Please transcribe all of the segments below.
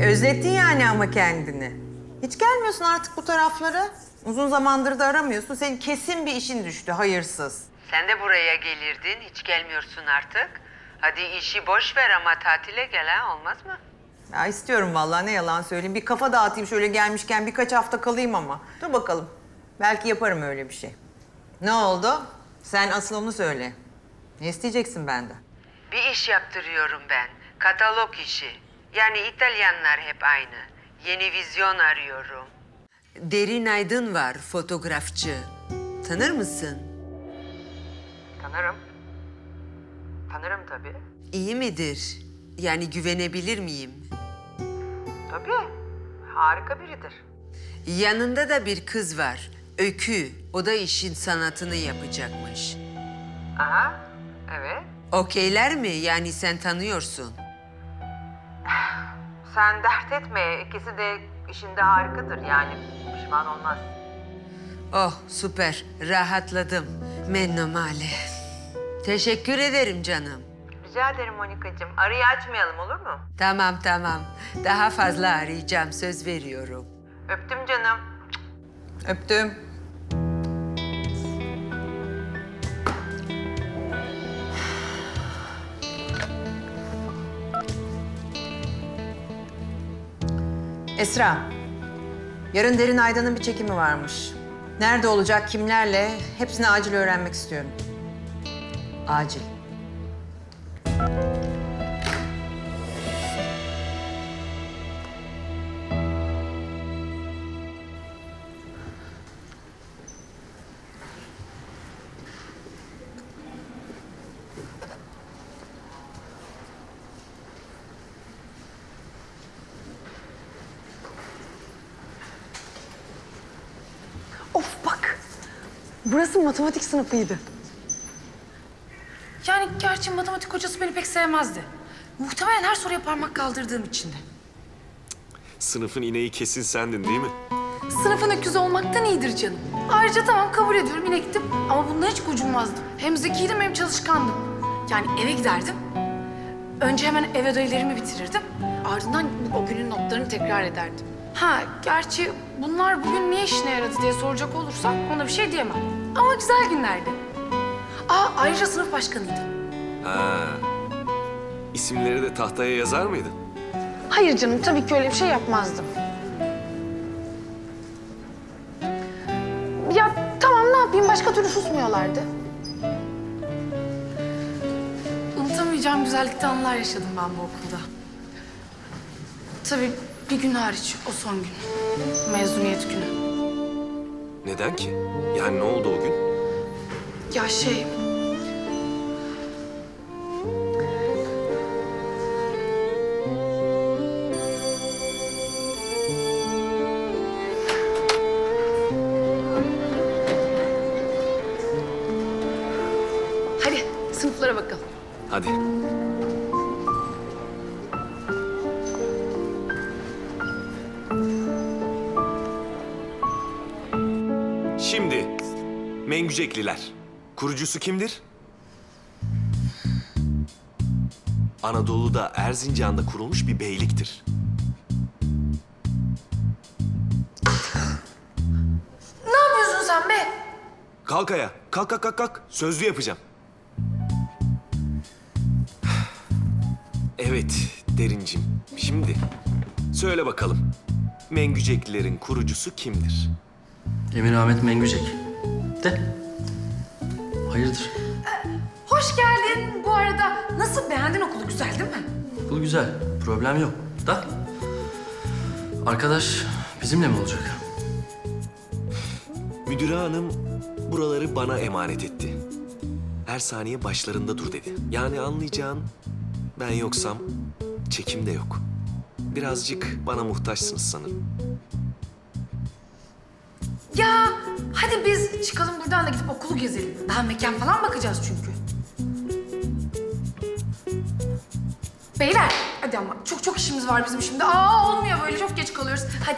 Özlettin yani ama kendini. Hiç gelmiyorsun artık bu taraflara. Uzun zamandır da aramıyorsun. Senin kesin bir işin düştü, hayırsız. Sen de buraya gelirdin, hiç gelmiyorsun artık. Hadi işi boş ver ama tatile gel ha, olmaz mı? Ya istiyorum vallahi, ne yalan söyleyeyim. Bir kafa dağıtayım şöyle gelmişken, birkaç hafta kalayım ama. Dur bakalım. Belki yaparım öyle bir şey. Ne oldu? Sen asıl onu söyle. Ne isteyeceksin benden? Bir iş yaptırıyorum ben. Katalog işi. Yani İtalyanlar hep aynı. Yeni vizyon arıyorum. Derin Aydın var, fotoğrafçı. Tanır mısın? Tanırım. Tanırım tabii. İyi midir? Yani güvenebilir miyim? Tabii. Harika biridir. Yanında da bir kız var. Öykü. O da işin sanatını yapacakmış. Aha, evet. Okeyler mi? Yani sen tanıyorsun. Sen dert etme. İkisi de işinde harikadır. Yani pişman olmaz. Oh, süper. Rahatladım. Meno male. Teşekkür ederim canım. Rica ederim Monikacığım. Arayı açmayalım, olur mu? Tamam, tamam. Daha fazla arayacağım. Söz veriyorum. Öptüm canım. Öptüm. Esra, yarın Derin Aydan'ın bir çekimi varmış. Nerede olacak, kimlerle? Hepsini acil öğrenmek istiyorum. Acil. Of bak, burası matematik sınıfıydı. Yani gerçi matematik hocası beni pek sevmezdi. Muhtemelen her soruya parmak kaldırdığım için de. Sınıfın ineği kesin sendin değil mi? Sınıfın öküzü olmaktan iyidir canım. Ayrıca tamam kabul ediyorum inektim ama bundan hiç gocunmazdım. Hem zekiydim hem çalışkandım. Yani eve giderdim. Önce hemen ev ödevlerimi bitirirdim. Ardından o günün notlarını tekrar ederdim. Ha gerçi bunlar bugün niye işine yaradı diye soracak olursak ona bir şey diyemem. Ama güzel günlerdi. Ayrıca sınıf başkanıydım. Ha. İsimleri de tahtaya yazar mıydın? Hayır canım, tabii ki öyle bir şey yapmazdım. Ya tamam, ne yapayım? Başka türlü susmuyorlardı. Unutamayacağım güzellikte anılar yaşadım ben bu okulda. Tabii bir gün hariç, o son gün. Mezuniyet günü. Neden ki? Yani ne oldu o gün? Ya şey... Hadi sınıflara bakalım. Hadi. Şimdi Mengücekliler. Kurucusu kimdir? Anadolu'da Erzincan'da kurulmuş bir beyliktir. Ne yapıyorsun sen be? Kalk ayağa. Kalk kalk kalk kalk. Sözlü yapacağım. Evet Derincim. Şimdi söyle bakalım. Mengüceklilerin kurucusu kimdir? Emir Ahmet Mengücek. De. Hayırdır? Hoş geldin. Bu arada nasıl, beğendin okulu, güzel değil mi? Okul güzel. Problem yok. Da. Arkadaş bizimle mi olacak? Müdüre hanım buraları bana emanet etti. Her saniye başlarında dur dedi. Yani anlayacağın, ben yoksam çekim de yok. Birazcık bana muhtaçsınız sanırım. Ya hadi biz çıkalım buradan da gidip okulu gezelim. Daha mekan falan bakacağız çünkü. Beyler hadi ama çok işimiz var bizim şimdi. Olmuyor böyle, çok geç kalıyoruz. Hadi.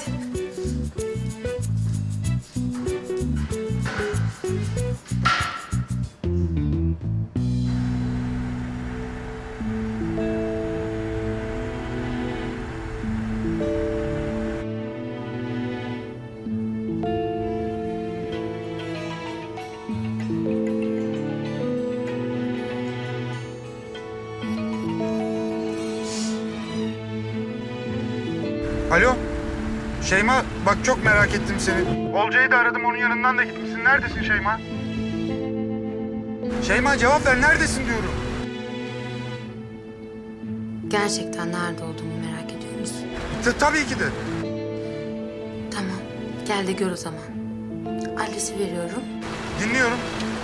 Alo. Şeyma, bak çok merak ettim seni. Olcay'ı da aradım, onun yanından da gitmişsin. Neredesin Şeyma? Şeyma cevap ver, neredesin diyorum. Gerçekten nerede olduğumu merak ediyor musun? Tabii ki de. Tamam, gel de gör o zaman. Adresi veriyorum. Dinliyorum.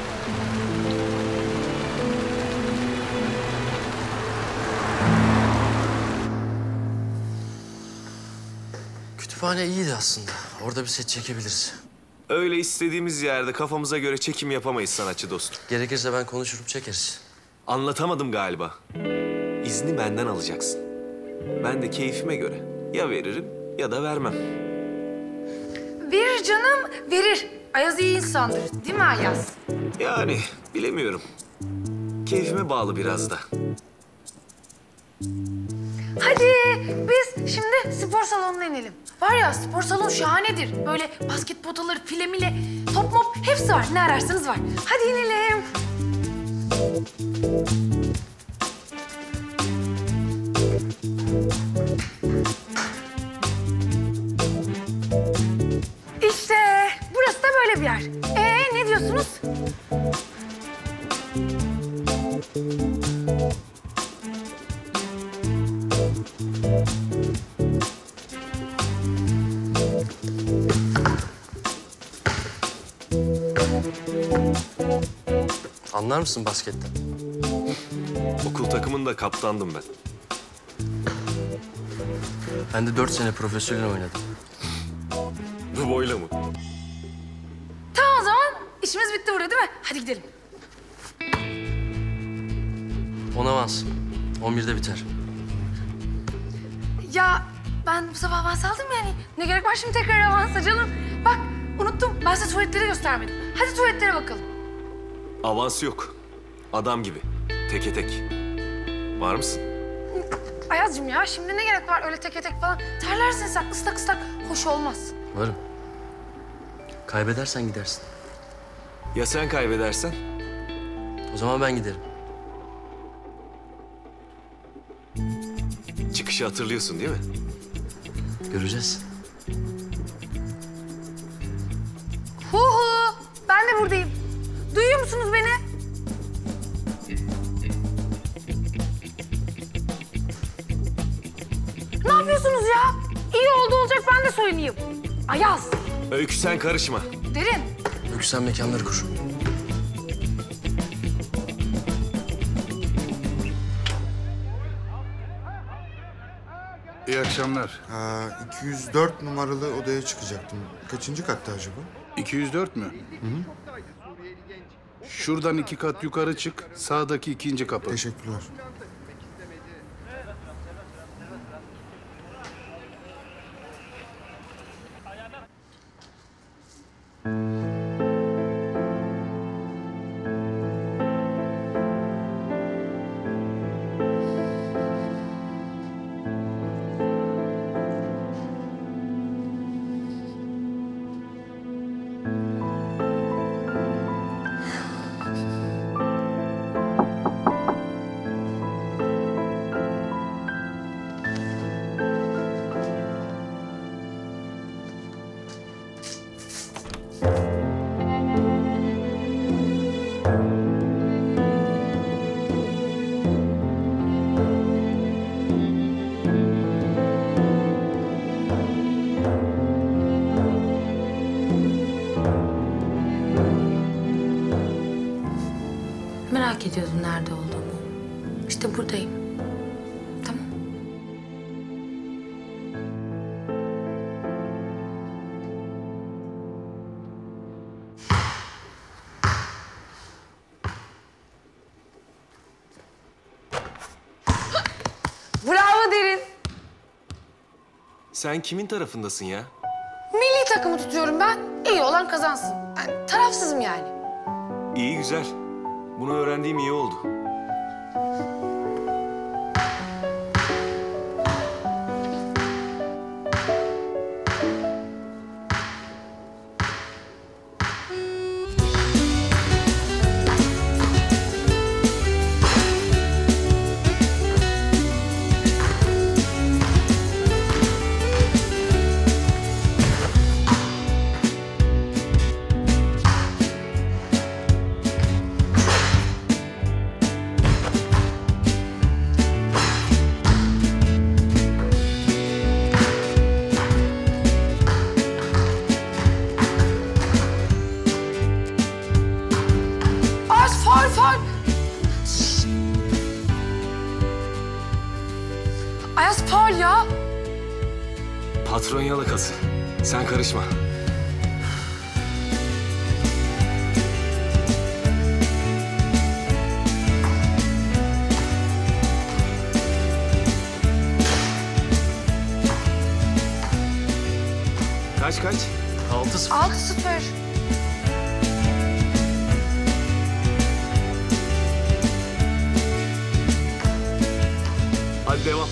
Kütüphane iyiydi aslında. Orada bir set çekebiliriz. Öyle istediğimiz yerde kafamıza göre çekim yapamayız sanatçı dostum. Gerekirse ben konuşurum, çekeriz. Anlatamadım galiba. İzni benden alacaksın. Ben de keyfime göre ya veririm ya da vermem. Verir canım, verir. Ayaz iyi insandır, değil mi Ayaz? Yani bilemiyorum. Keyfime bağlı biraz da. Hadi biz şimdi spor salonuna inelim. Var ya spor salonu şahanedir. Böyle basket potaları, file mile, top mop hepsi var. Ne ararsanız var. Hadi inelim. İşte burası da böyle bir yer. Ne diyorsunuz? Anlar mısın basketten? Okul takımında kaptandım ben. Ben de 4 sene profesyonel oynadım. Bu boyla mı? Tamam o zaman işimiz bitti burada değil mi? Hadi gidelim. 10 avans. 11'de biter. Ya ben bu sabah avans aldım yani. Ne gerek var şimdi tekrar avansa canım? Bak unuttum. Ben size tuvaletleri göstermedim. Hadi tuvaletlere bakalım. Avans yok. Adam gibi. Teke tek. Var mısın? Ayaz'cığım ya şimdi ne gerek var öyle teke tek falan. Terlersin sen ıslak ıslak. Hoş olmaz. Varım. Kaybedersen gidersin. Ya sen kaybedersen? O zaman ben giderim. Çıkışı hatırlıyorsun değil mi? Göreceğiz. Hu hu. Ben de buradayım. Duyuyor musunuz beni? Ne yapıyorsunuz ya? İyi oldu olacak ben de soyunayım. Ayaz, Öykü sen karışma. Derin. Öykü sen mekanları kur. İyi akşamlar. 204 numaralı odaya çıkacaktım. Kaçıncı katta acaba? 204 mü? Şuradan 2 kat yukarı çık. Sağdaki 2. kapı. Teşekkürler. Merak ediyordun nerede olduğumu. İşte buradayım. Tamam. Bravo Derin. Sen kimin tarafındasın ya? Milli takımı tutuyorum ben. İyi olan kazansın. Yani tarafsızım yani. İyi güzel. Bunu öğrendiğim iyi oldu. Patron yalakası. Sen karışma. Kaç? 6-0. 6-0. Hadi devam.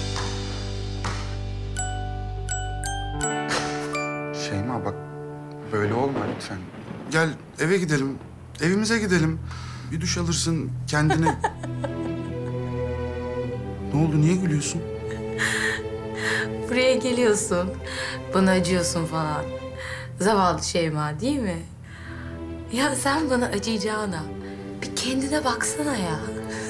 Şeyma bak böyle olma lütfen. Gel eve gidelim. Evimize gidelim. Bir duş alırsın kendine. Ne oldu niye gülüyorsun? Buraya geliyorsun, bana acıyorsun falan. Zavallı Şeyma değil mi? Ya sen bana acıyacağına bir kendine baksana ya.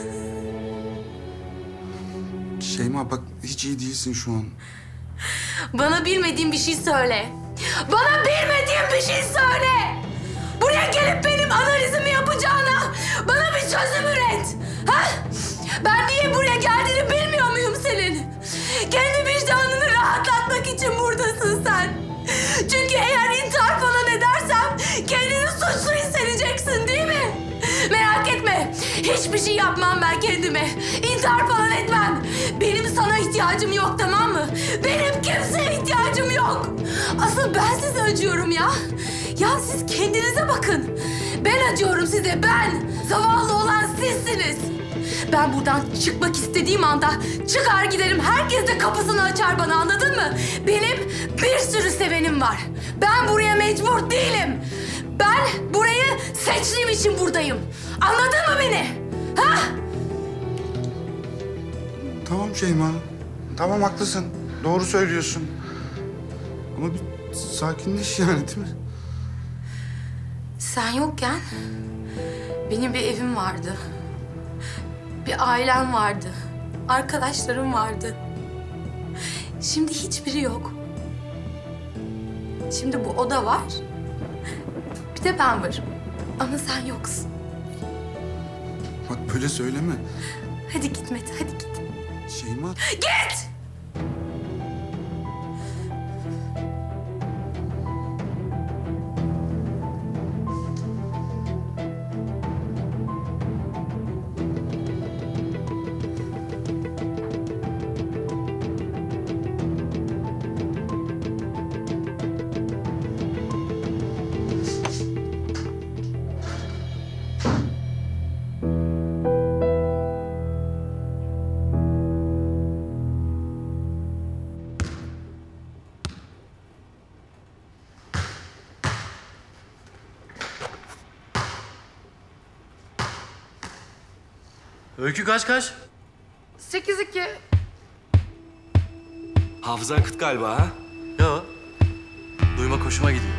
Şeyma bak hiç iyi değilsin şu an. Bana bilmediğin bir şey söyle. Bana bilmediğin bir şey söyle. Buraya gelip benim analizimi yapacağına bana bir çözüm üret. Ha? Ben niye buraya geldiğini bilmiyor muyum senin? Kendi vicdanını rahatlatmak için buradasın sen. Çünkü eğer intihar falan edersem kendini suçlu hissedeceksin değil mi? Merak etme. Hiçbir şey yapmam ben kendime. İntihar falan etmem. Benim sana ihtiyacım yok tamam mı? Benim kimseye ihtiyacım yok. Asıl ben size acıyorum ya. Ya siz kendinize bakın. Ben acıyorum size ben. Zavallı olan sizsiniz. Ben buradan çıkmak istediğim anda çıkar giderim. Herkes de kapısını açar bana anladın mı? Benim bir sürü sevenim var. Ben buraya mecbur değilim. Ben burayı seçtiğim için buradayım. Anladın mı beni? Ha? Tamam Şeyma. Tamam haklısın. Doğru söylüyorsun. Ama bir sakinleş yani değil mi? Sen yokken benim bir evim vardı. Bir ailem vardı. Arkadaşlarım vardı. Şimdi hiçbiri yok. Şimdi bu oda var. Bir de ben varım. Ama sen yoksun. Bak böyle söyleme. Hadi git Mete, hadi git. Şeyma. Git! Öykü kaç? 8-2. Hafızan kıt galiba ha? Yo. Duymak hoşuma gidiyor.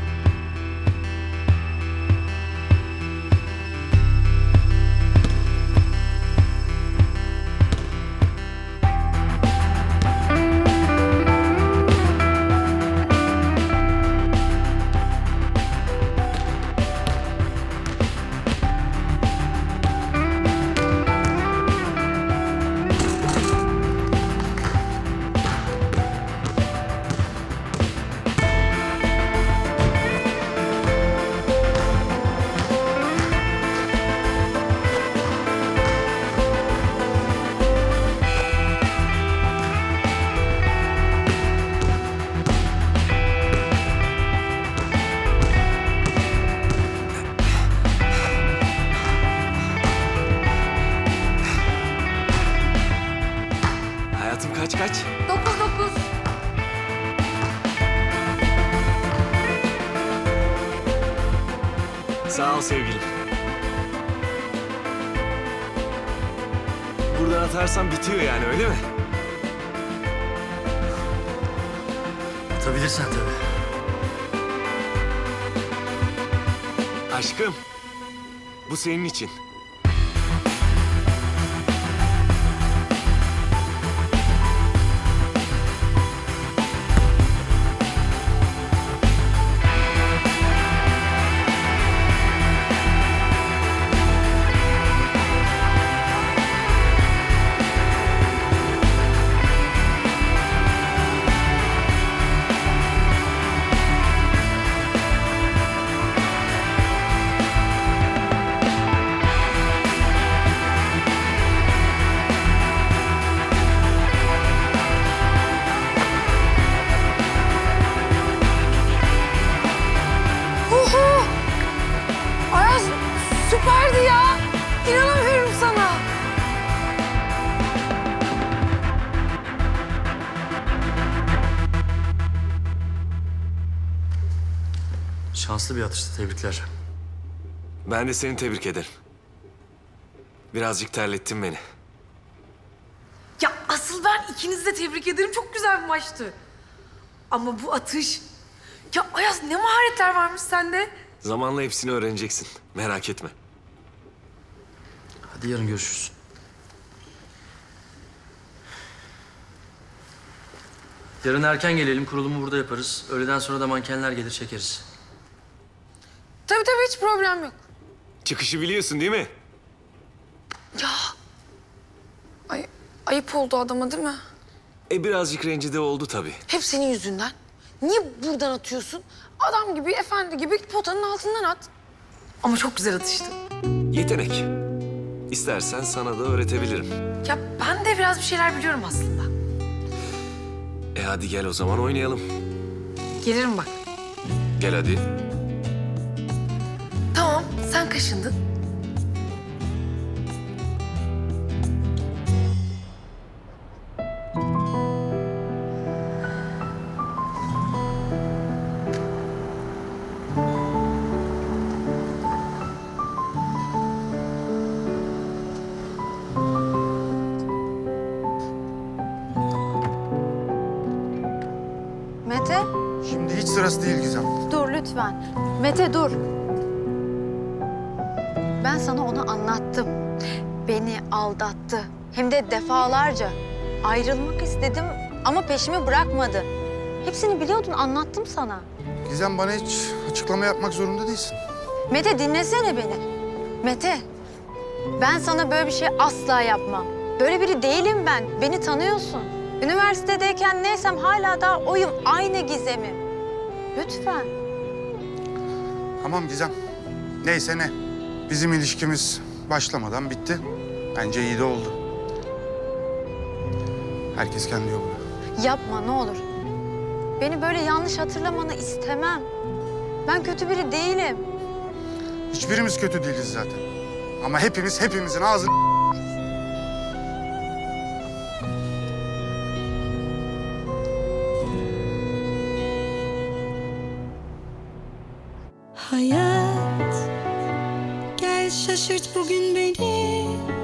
Hayatım kaç? 9-9. Sağ ol sevgilim. Buradan atarsam bitiyor yani öyle mi? Atabilirsen tabii. Aşkım, bu senin için. Şanslı bir atıştı, tebrikler. Ben de seni tebrik ederim. Birazcık terlettin beni. Ya asıl ben ikinizi de tebrik ederim. Çok güzel bir maçtı. Ama bu atış... Ya Ayaz ne maharetler varmış sende. Zamanla hepsini öğreneceksin. Merak etme. Hadi yarın görüşürüz. Yarın erken gelelim, kurulumu burada yaparız. Öğleden sonra da mankenler gelir, çekeriz. Tabii hiç problem yok. Çıkışı biliyorsun değil mi? Ay, ayıp oldu adama değil mi? Birazcık rencide oldu tabii. Hep senin yüzünden. Niye buradan atıyorsun? Adam gibi, efendi gibi git potanın altından at. Ama çok güzel atıştı. Yetenek. İstersen sana da öğretebilirim. Ya ben de biraz bir şeyler biliyorum aslında. Hadi gel o zaman oynayalım. Gelirim bak. Gel hadi. Tamam, sen kaşındın. Mete, Şimdi hiç sırası değil Gizem. dur lütfen. Mete dur. Ben sana onu anlattım. Beni aldattı. Hem de defalarca. Ayrılmak istedim ama peşimi bırakmadı. Hepsini biliyordun, anlattım sana. Gizem, bana hiç açıklama yapmak zorunda değilsin. Mete dinlesene beni. Mete, ben sana böyle bir şey asla yapmam. Böyle biri değilim ben. Beni tanıyorsun. Üniversitedeyken neysem hala daha oyum, aynı Gizem'im. Lütfen. Tamam Gizem. Neyse ne. Bizim ilişkimiz başlamadan bitti. Bence iyi de oldu. Herkes kendi yoluna. Yapma ne olur. Beni böyle yanlış hatırlamanı istemem. Ben kötü biri değilim. Hiçbirimiz kötü değiliz zaten. Ama hepimizin ağzını... Hayat, gel şaşırt bugün beni.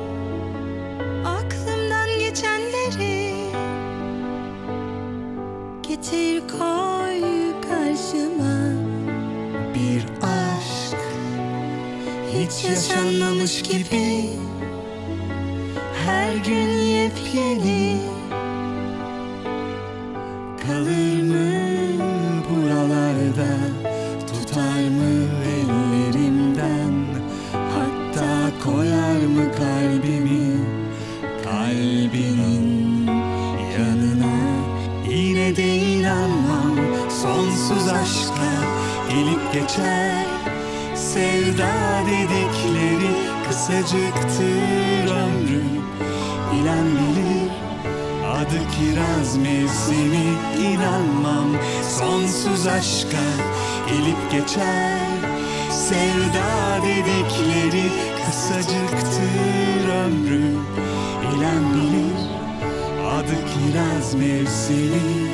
Aklımdan geçenleri getir koy karşıma. Bir aşk hiç yaşanmamış gibi, her gün yepyeni. Kalır mı buralarda, tutar mı ellerimden, hatta koyar mı kalbimi kalbinin yanına? Yine de inanmam sonsuz aşka, gelip geçer sevda dedikleri. Kısacıktır ömrü, bilen bilir. Adı kiraz mevsimi, inanmam sonsuz aşka, gelip geçer sevda dedikleri. Kısacıktır ömrü, bilen bilir. Adı kiraz mevsimi.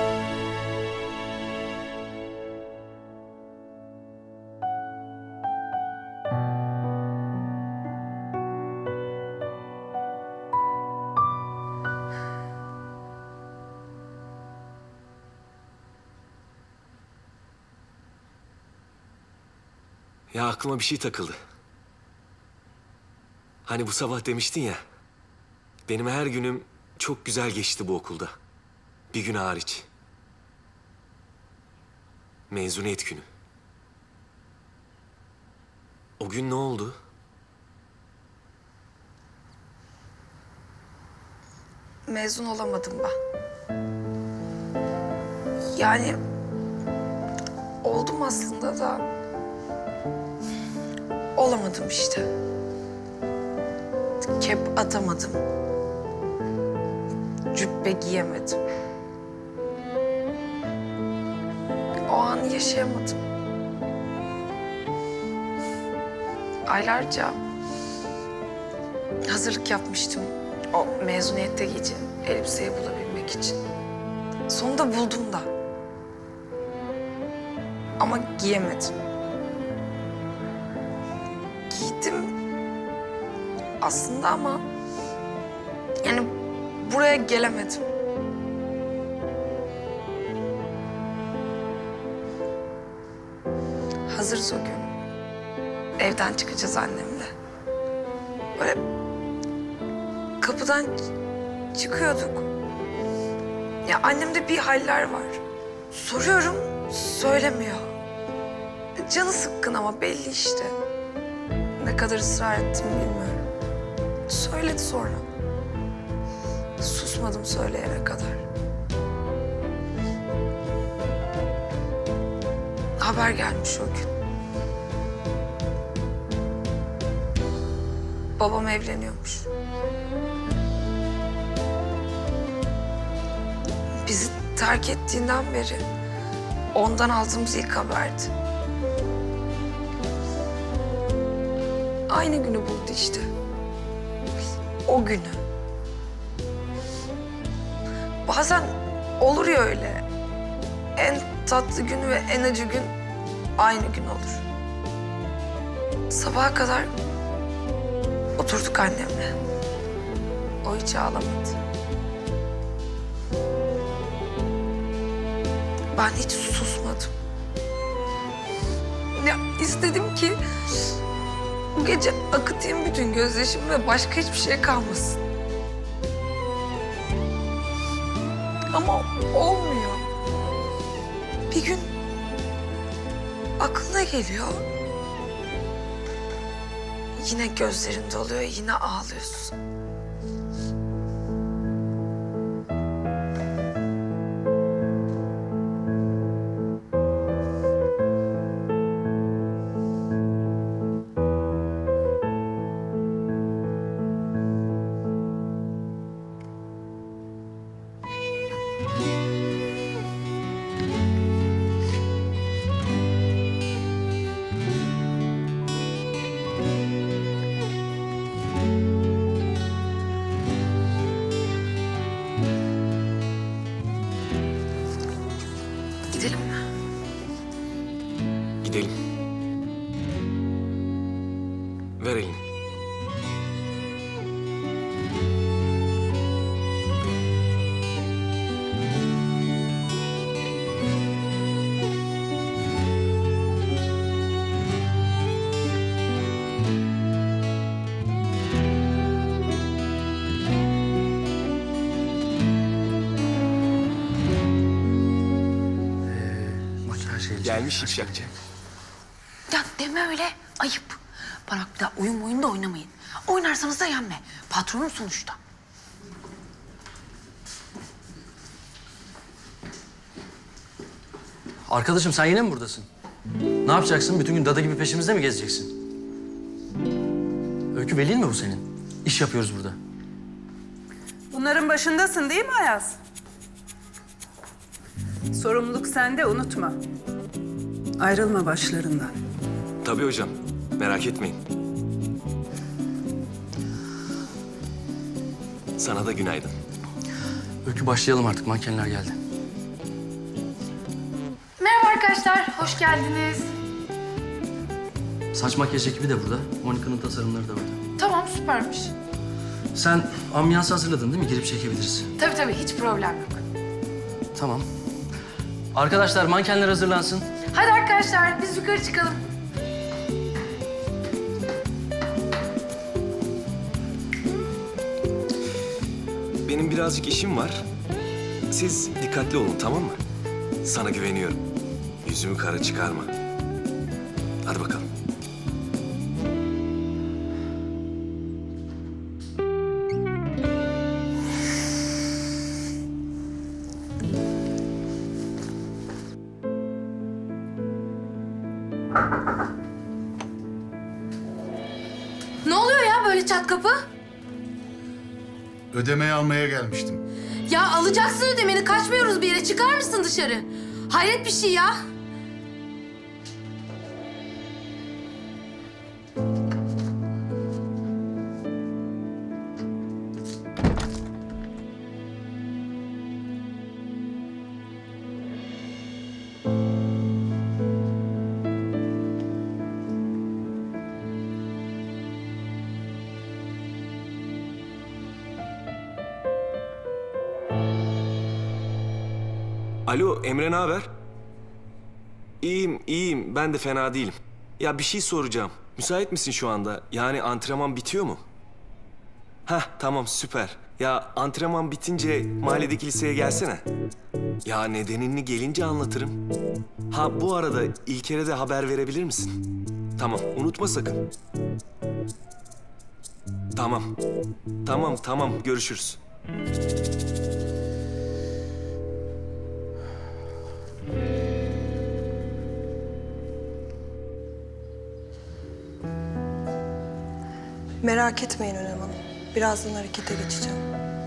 Ya aklıma bir şey takıldı. Hani bu sabah demiştin ya, benim her günüm çok güzel geçti bu okulda. Bir gün hariç. Mezuniyet günü. O gün ne oldu? Mezun olamadım ben. Yani oldum aslında da olamadım işte. Kep atamadım. Cübbe giyemedim. O anı yaşayamadım. Aylarca hazırlık yapmıştım. O mezuniyette giyeceğim elbiseyi bulabilmek için. Sonunda buldum da. Ama giyemedim. Giydim aslında ama yani buraya gelemedim. Hazırız o gün. Evden çıkacağız annemle. Böyle kapıdan çıkıyorduk. Ya annemde bir haller var. Soruyorum, söylemiyor. Canı sıkkın ama belli işte. Ne kadar ısrar ettim bilmiyorum. Söyledi sonra. Susmadım söyleyene kadar. Haber gelmiş o gün. Babam evleniyormuş. Bizi terk ettiğinden beri ondan aldığımız ilk haberdi. Aynı günü buldu işte. O günü. Bazen olur ya öyle. En tatlı gün ve en acı gün aynı gün olur. Sabaha kadar oturduk annemle. O hiç ağlamadı. Ben hiç susmadım. Ya istedim ki bu gece akıtayım bütün gözyaşımı ve başka hiçbir şey kalmasın. Ama olmuyor. Bir gün aklına geliyor. Yine gözlerin doluyor, yine ağlıyorsun. Gidelim mi? Gidelim. Ver elini. Makyaj şeyi. Gelmiş şipşakçı. Ya deme öyle. Ayıp. Bana bak bir daha oyun da oynamayın. Oynarsanız da yenme. Patronum sonuçta. Arkadaşım sen yine mi buradasın? Ne yapacaksın? Bütün gün dada gibi peşimizde mi gezeceksin? Öykü velin mi bu senin? İş yapıyoruz burada. Bunların başındasın değil mi Ayaz? Sorumluluk sende, unutma. Ayrılma başlarından. Tabii hocam. Merak etmeyin. Sana da günaydın. Öykü başlayalım artık. Mankenler geldi. Merhaba arkadaşlar, hoş geldiniz. Saç makyaj ekibi de burada. Monika'nın tasarımları da burada. Tamam, süpermiş. Sen ambiyansı hazırladın değil mi? Girip çekebiliriz. Tabii hiç problem yok. Tamam. Arkadaşlar mankenler hazırlansın. Hadi arkadaşlar, biz yukarı çıkalım. Benim birazcık işim var. Siz dikkatli olun, tamam mı? Sana güveniyorum. Yüzümü kara çıkarma. Hadi bakalım. Ne oluyor ya böyle çat kapı? Ödemeyi almaya gelmiştim. Ya alacaksın ödemeni, kaçmıyoruz bir yere. Çıkar mısın dışarı? Hayret bir şey ya. Alo Emre, ne haber? İyiyim. Ben de fena değilim. Ya bir şey soracağım. Müsait misin şu anda? Yani antrenman bitiyor mu? Heh, tamam süper. Ya antrenman bitince mahalledeki liseye gelsene. Ya nedenini gelince anlatırım. Ha bu arada İlker'e de haber verebilir misin? Tamam, unutma sakın. Tamam. Görüşürüz. Merak etmeyin Önem Hanım. Birazdan harekete geçeceğim.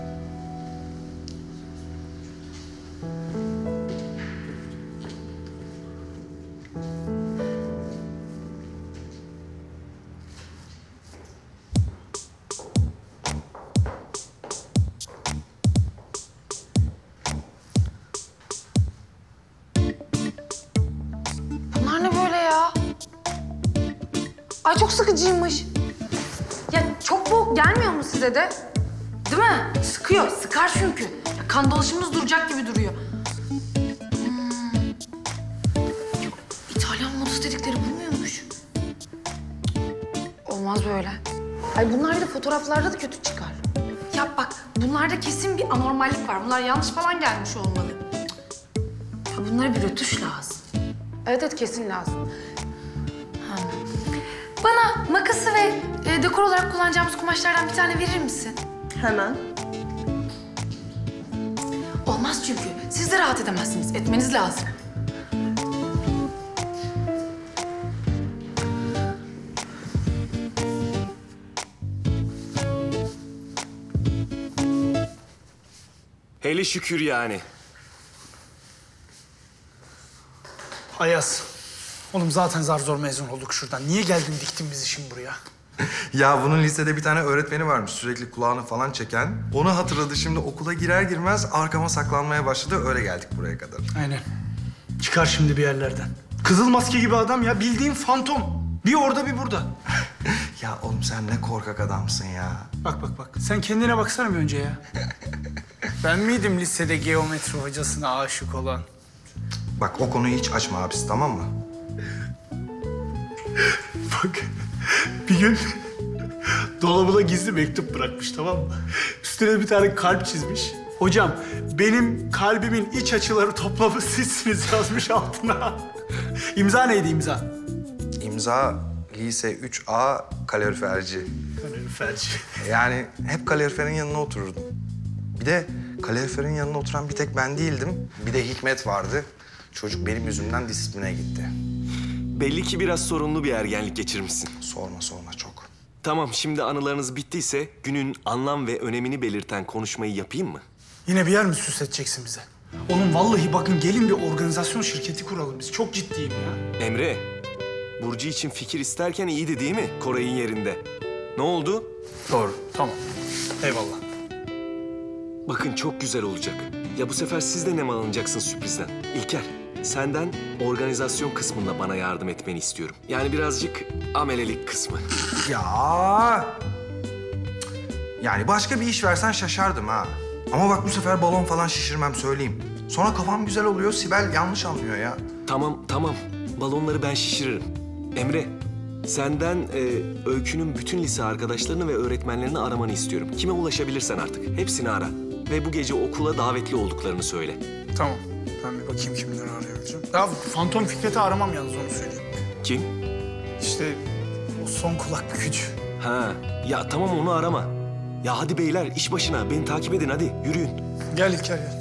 Bunlar ne böyle ya? Ay çok sıkıcıymış. Ya çok boğuk gelmiyor mu size de? Değil mi? Sıkıyor, sıkar çünkü. Ya kan dolaşımımız duracak gibi duruyor. İtalyan modası dedikleri bu muymuş? Olmaz böyle. Ay bunlar bir de fotoğraflarda da kötü çıkar. Ya bak bunlarda kesin bir anormallik var. Bunlar yanlış falan gelmiş olmalı. Ya bunlara bir rötuş lazım. Evet kesin lazım. Bana makası ve dekor olarak kullanacağımız kumaşlardan bir tane verir misin? Hemen. Olmaz çünkü. Siz de rahat edemezsiniz. Etmeniz lazım. Hele şükür yani. Ayaz. Oğlum zaten zar zor mezun olduk şuradan. Niye geldin diktin bizi şimdi buraya? Ya bunun lisede bir tane öğretmeni varmış sürekli kulağını falan çeken. Onu hatırladı şimdi okula girer girmez arkama saklanmaya başladı. Öyle geldik buraya kadar. Aynen. Çıkar şimdi bir yerlerden. Kızıl maske gibi adam ya. Bildiğin fantom. Bir orada bir burada. Ya oğlum sen ne korkak adamsın ya. Bak. Sen kendine baksana bir önce ya. Ben miydim lisede geometri hocasına aşık olan? Bak o konuyu hiç açma abisi, tamam mı? Bak bir gün dolabına gizli mektup bırakmış, tamam mı? Üstüne bir tane kalp çizmiş. Hocam benim kalbimin iç açıları toplamı sizsiniz yazmış altına. İmza neydi imza? İmza lise 3A kaloriferci. Kaloriferci. Yani hep kaloriferin yanına otururdum. Bir de kaloriferin yanına oturan bir tek ben değildim. Bir de Hikmet vardı. Çocuk benim yüzümden disipline gitti. Belli ki biraz sorunlu bir ergenlik geçirmişsin. Sorma çok. Tamam, şimdi anılarınız bittiyse günün anlam ve önemini belirten konuşmayı yapayım mı? Yine bir yer mi süs edeceksin bize? Oğlum vallahi bakın gelin bir organizasyon şirketi kuralım biz. Çok ciddiyim ya. Emre, Burcu için fikir isterken iyiydi değil mi? Koray'ın yerinde. Ne oldu? Doğru, tamam. Eyvallah. Bakın çok güzel olacak. Ya bu sefer siz de nemalanacaksınız sürprizden. İlker, senden organizasyon kısmında bana yardım etmeni istiyorum. Yani birazcık amelelik kısmı. Ya. Yani başka bir iş versen şaşardım ha. Ama bak bu sefer balon falan şişirmem söyleyeyim. Sonra kafam güzel oluyor, Sibel yanlış anlıyor ya. Tamam. Balonları ben şişiririm. Emre, senden Öykü'nün bütün lise arkadaşlarını ve öğretmenlerini aramanı istiyorum. Kime ulaşabilirsen artık. Hepsini ara. Ve bu gece okula davetli olduklarını söyle. Tamam. Ben bir bakayım kimleri arayabileceğim. Ya Fantom Fikret'i aramam yalnız, onu söyleyeyim. Kim? İşte o son kulak bükücü. Ha, ya tamam onu arama. Ya hadi beyler iş başına. Beni takip edin hadi. Yürüyün. Gel İlker gel.